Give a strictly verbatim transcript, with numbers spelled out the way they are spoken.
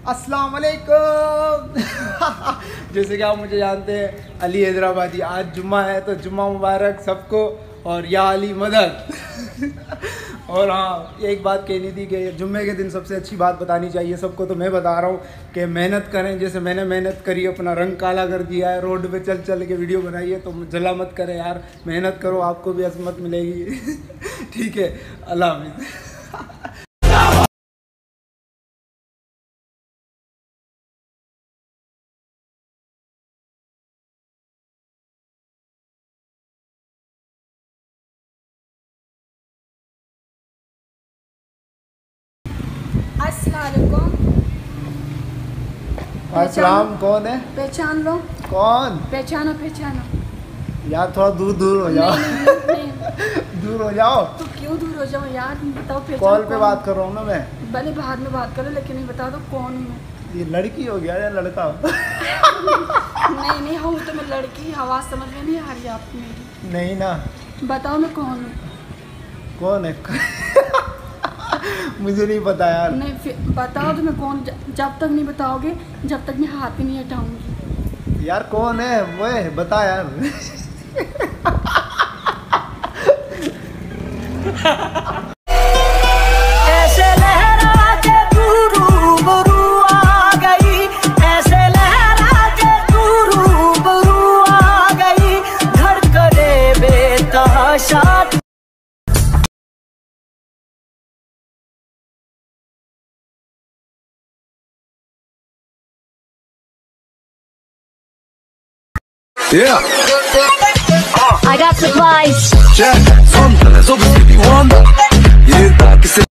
अस्सलाम वालेकुम। जैसे कि आप मुझे जानते हैं अली हैदराबादी, आज जुम्मा है तो जुम्मा मुबारक सबको, और या अली मदद। और हाँ, एक बात कहनी थी कि जुम्मे के दिन सबसे अच्छी बात बतानी चाहिए सबको, तो मैं बता रहा हूँ कि मेहनत करें। जैसे मैंने मेहनत करी, अपना रंग काला कर दिया है, रोड पे चल चल के वीडियो बनाई है, तो जला मत करें यार, मेहनत करो, आपको भी अजमत मिलेगी। ठीक है, अल्लाह हाफिज़। अस्सलामुअलैकुम। अस्सलाम। कौन है? पहचान लो। कौन? पहचानो पहचानो। यार थोड़ा दूर दूर हो जाओ। नहीं, नहीं, नहीं। दूर हो जाओ। तो क्यों दूर हो जाओ यार, बताओ पहचान। कॉल पे बात कर रहा हूँ ना मैं। भले बाद में बात करो, लेकिन नहीं बता दो कौन हूँ मैं। ये लड़की हो गया या लड़का? नहीं नहीं हूँ तो मैं लड़की, आवाज़ समझ में नहीं आ रही आपको मेरी? नहीं ना। बताओ मैं कौन हूँ। कौन है? मुझे नहीं पता यार। नहीं फिर बताओ तो मैं कौन, जब तक नहीं बताओगे जब तक मैं हाथ ही नहीं हटाऊंगी। यार कौन है वो है? बता यार। ऐसे लहरा के तू रूबरू आ गई, ऐसे लहरा के तू रूबरू आ गई, धड़कने बेतहाशा। Yeah. I got supplies. Jack, son, so baby, one. Yeah,